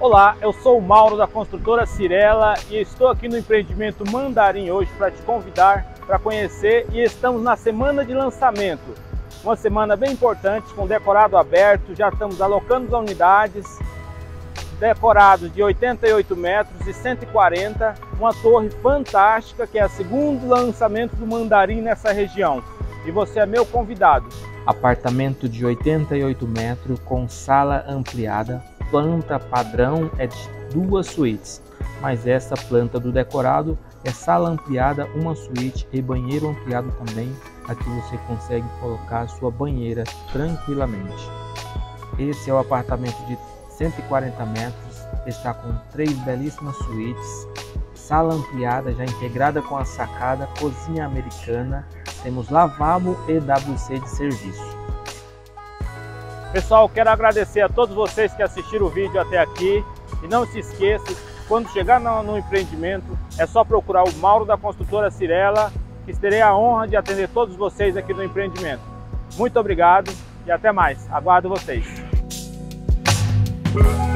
Olá, eu sou o Mauro da construtora Cyrela e estou aqui no empreendimento Mandarim hoje para te convidar para conhecer, e estamos na semana de lançamento. Uma semana bem importante, com decorado aberto, já estamos alocando as unidades, decorados de 88 metros e 140, uma torre fantástica que é o segundo lançamento do Mandarim nessa região. E você é meu convidado. Apartamento de 88 metros com sala ampliada, planta padrão é de 2 suítes, mas essa planta do decorado é sala ampliada, uma suíte e banheiro ampliado também. Aqui você consegue colocar sua banheira tranquilamente. Esse é o apartamento de 140 metros, está com 3 belíssimas suítes, sala ampliada já integrada com a sacada, cozinha americana, temos lavabo e WC de serviço. Pessoal, quero agradecer a todos vocês que assistiram o vídeo até aqui e não se esqueça, quando chegar no empreendimento é só procurar o Mauro da construtora Cyrela, que terei a honra de atender todos vocês aqui no empreendimento. Muito obrigado e até mais, aguardo vocês.